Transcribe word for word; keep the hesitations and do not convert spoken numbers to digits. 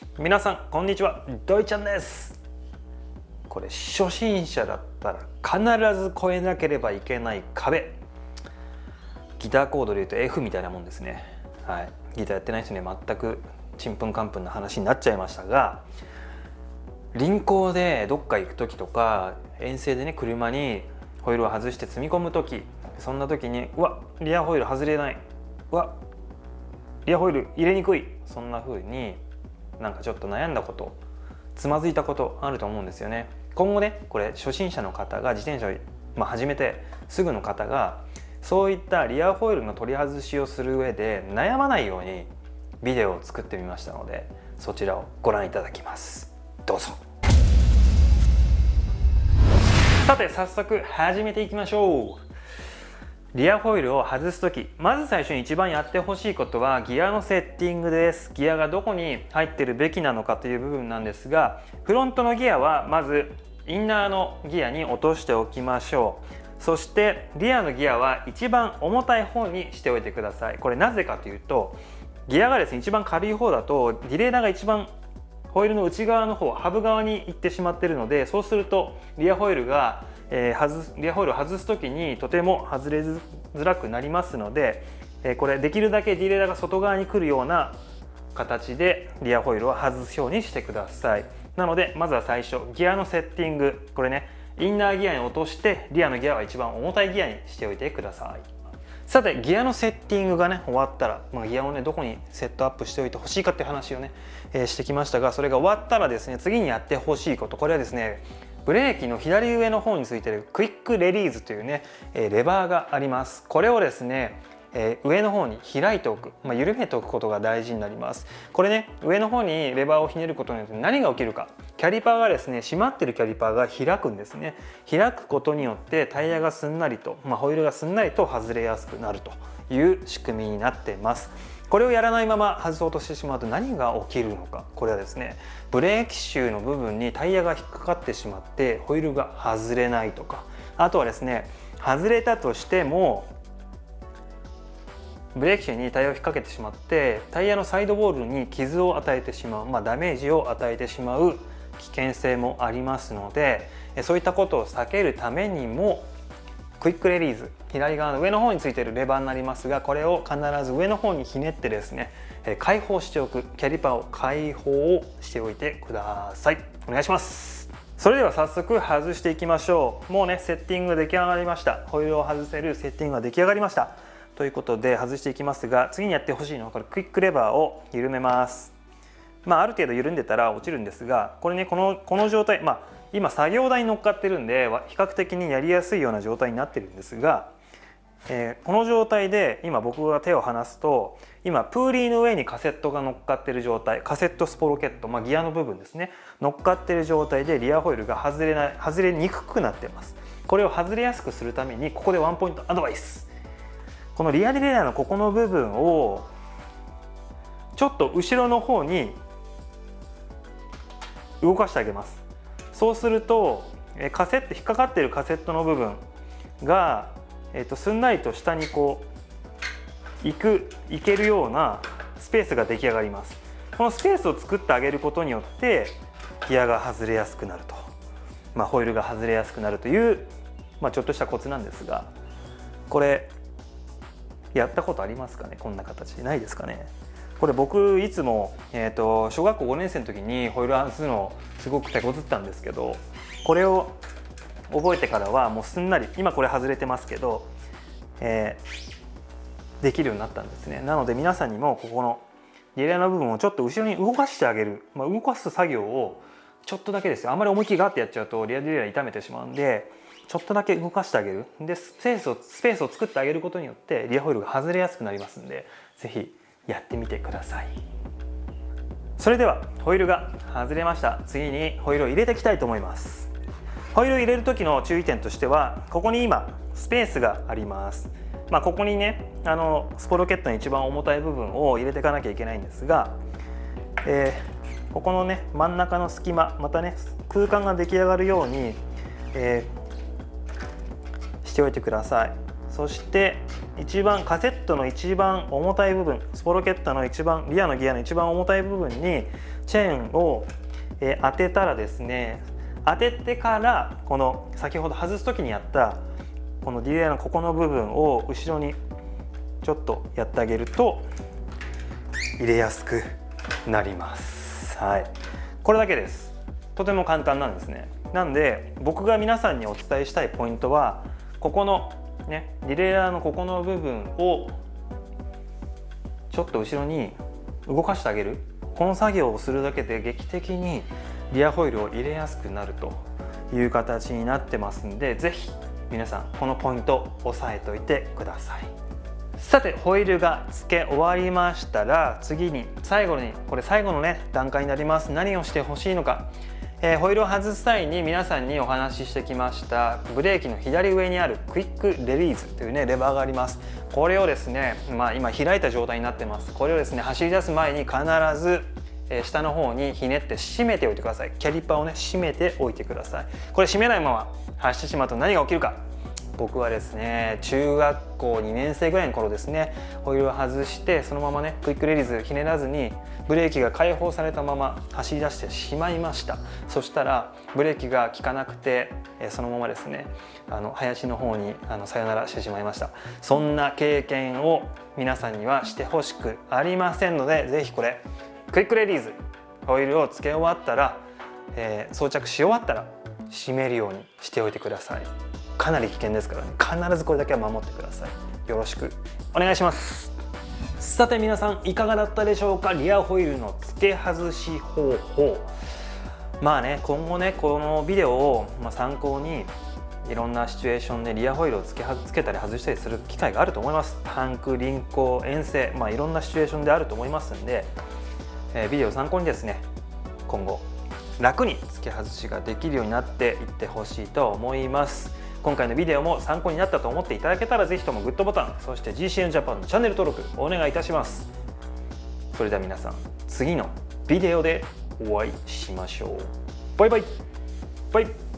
皆さんこんにちは、ドイちゃんです。これ初心者だったら必ず越えなければいけない壁、ギターコードでいうと F みたいなもんですね。はい、ギターやってない人には全くちんぷんかんぷんな話になっちゃいましたが、輪行でどっか行く時とか遠征でね、車にホイールを外して積み込む時、そんな時にうわリアホイール外れない、うわリアホイール入れにくい、そんな風になんかちょっと悩んだこと、つまずいたことあると思うんですよね。今後ね、これ初心者の方が自転車を、まあ、始めてすぐの方がそういったリアホイールの取り外しをする上で悩まないようにビデオを作ってみましたので、そちらをご覧いただきます。どうぞ。さて早速始めていきましょう。リアホイールを外す時、まず最初に一番やってほしいことはギアのセッティングです。ギアがどこに入ってるべきなのかという部分なんですが、フロントのギアはまずインナーのギアに落としておきましょう。そしてリアのギアは一番重たい方にしておいてください。これなぜかというと、ギアがですね一番軽い方だとディレイダーが一番ホイールの内側の方、ハブ側に行ってしまっているので、そうするとリアホイールがえー、外すリアホイールを外す時にとても外れづらくなりますので、えー、これできるだけディレイダーが外側に来るような形でリアホイールを外すようにしてください。なのでまずは最初ギアのセッティング、これねインナーギアに落としてリアのギアは一番重たいギアにしておいてください。さてギアのセッティングがね終わったら、まあ、ギアをねどこにセットアップしておいてほしいかっていう話をね、えー、してきましたが、それが終わったらですね次にやってほしいこと、これはですねブレーキの左上の方についているクイックレリーズというねレバーがあります。これをですね上の方に開いておく、まあ、緩めておくことが大事になります。これね上の方にレバーをひねることによって何が起きるか、キャリパーがですね閉まってるキャリパーが開くんですね。開くことによってタイヤがすんなりと、まあ、ホイールがすんなりと外れやすくなるという仕組みになっています。これをやらないまま外そうとしてしまうと何が起きるのか、これはですねブレーキシューの部分にタイヤが引っかかってしまってホイールが外れないとか、あとはですね外れたとしてもブレーキシューにタイヤを引っ掛けてしまってタイヤのサイドボールに傷を与えてしまう、まあ、ダメージを与えてしまう危険性もありますので、そういったことを避けるためにもクイックレリーズ、左側の上の方についているレバーになりますが、これを必ず上の方にひねってですね開放しておく、キャリパーを開放しておいてください。お願いします。それでは早速外していきましょう。もうねセッティング出来上がりました。ホイールを外せるセッティングが出来上がりましたということで外していきますが、次にやってほしいのはこれクイックレバーを緩めます。まあある程度緩んでたら落ちるんですが、これねこのこの状態、まあ今作業台に乗っかってるんで比較的にやりやすいような状態になってるんですが、えー、この状態で今僕が手を離すと今プーリーの上にカセットが乗っかってる状態、カセットスポロケット、まあ、ギアの部分ですね乗っかってる状態でリアホイールが外れない外れにくくなってます。これを外れやすくするためにここでワンポイントアドバイス、このリアディレイダーのここの部分をちょっと後ろの方に動かしてあげます。そうするとカセット引っかかっているカセットの部分が、えー、とすんなりと下にこう行く行けるようなスペースが出来上がります。このスペースを作ってあげることによってギアが外れやすくなると、まあ、ホイールが外れやすくなるという、まあ、ちょっとしたコツなんですが、これやったことありますかね。こんな形ないですかね。これ僕いつも、えー、と小学校ごねん生の時にホイール外すのすごく手こずったんですけど、これを覚えてからはもうすんなり、今これ外れてますけど、えー、できるようになったんですね。なので皆さんにもここのディレイの部分をちょっと後ろに動かしてあげる、まあ、動かす作業をちょっとだけですよ。あんまり思い切りガーってやっちゃうとリアディレイラー痛めてしまうんで、ちょっとだけ動かしてあげる。でスペースをスペースを作ってあげることによってリアホイールが外れやすくなりますんで、是非やってみてください。それではホイールが外れました。次にホイールを入れていきたいと思います。ホイールを入れる時の注意点としては、ここに今スペースがあります。まあ、ここにねあのスポロケットの一番重たい部分を入れていかなきゃいけないんですが、えー、ここのね真ん中の隙間、またね空間が出来上がるように、えー、しておいてください。そして一番カセットの一番重たい部分、スポロケッタの一番リアのギアの一番重たい部分にチェーンを、えー、当てたらですね、当ててからこの先ほど外す時にやったこのディレイのここの部分を後ろにちょっとやってあげると入れやすくなります。はい、これだけです。とても簡単なんですね。なんで僕が皆さんにお伝えしたいポイントはここのねディレイヤーのここの部分をちょっと後ろに動かしてあげる。この作業をするだけで劇的にリアホイールを入れやすくなるという形になってますんで、是非皆さんこのポイント押さえておいてください。さてホイールが付け終わりましたら、次に最後にこれ最後のね段階になります。何をしてほしいのか、えー、ホイールを外す際に皆さんにお話ししてきましたブレーキの左上にあるクイックレリーズというねレバーがあります。これをですね、まあ、今開いた状態になってます。これをですね走り出す前に必ず下の方にひねって締めておいてください。キャリパーをね締めておいてください。これ締めないまま走ってしまうと何が起きるか。僕はですね中学校にねん生ぐらいの頃ですね、ホイールを外してそのままねクイックレリーズひねらずにブレーキが解放されたまま走り出してしまいました。そしたらブレーキが効かなくてそのままですねあの林の方にあのさよならしてしまいました。そんな経験を皆さんにはしてほしくありませんので、是非これクイックレリーズホイールを付け終わったら、えー、装着し終わったら締めるようにしておいてください。かなり危険ですからね、必ずこれだけは守ってください。よろしくお願いします。さて皆さんいかがだったでしょうか。リアホイールの付け外し方法、まあね今後ねこのビデオを参考にいろんなシチュエーションでリアホイールを付け付けたり外したりする機会があると思います。タンク、輪行、遠征、まあいろんなシチュエーションであると思いますんで、えー、ビデオを参考にですね今後楽に付け外しができるようになっていってほしいと思います。今回のビデオも参考になったと思っていただけたら、ぜひともグッドボタン、そして ジーシーエヌ ジャパンのチャンネル登録お願いいたします。それでは皆さん次のビデオでお会いしましょう。バイバイバイ